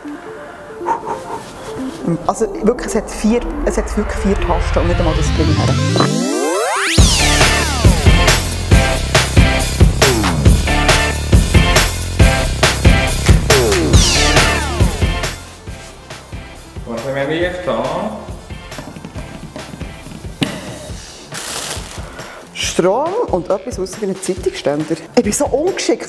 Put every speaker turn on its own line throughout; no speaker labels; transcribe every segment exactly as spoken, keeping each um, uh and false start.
Also wirklich, es hat, vier, es hat wirklich vier Tasten und nicht einmal das Spring her.
Was haben wir jetzt da?
Strom und etwas aussieht wie ein Zeitungsständer. Ich bin so ungeschickt.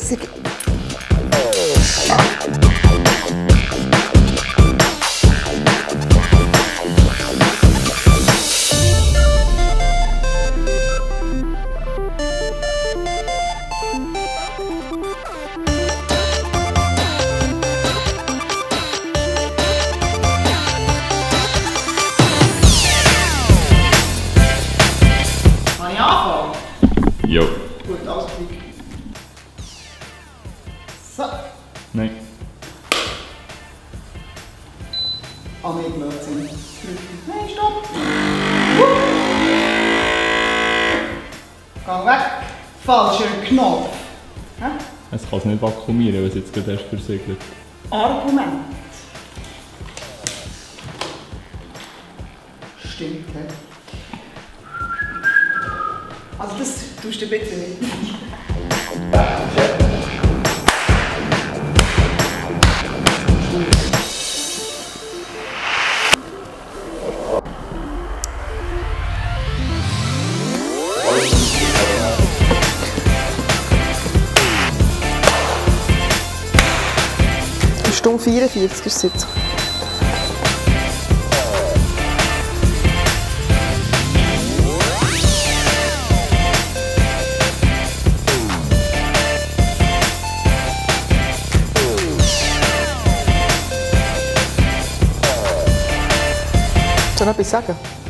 Kann ich anfangen?
Jo.
Gut, alles klar. So.
Nein.
Ah, nee, Blödsinn. Nein, stopp! Geh weg! Falscher Knopf! Hä?
Es kann es nicht vakuumieren, weil es jetzt gerade erst versiegelt.
Argument. Stimmt, hä? Also das tust du bitte nicht. Stunde vierundvierzig ist es jetzt. Soll ich noch etwas sagen?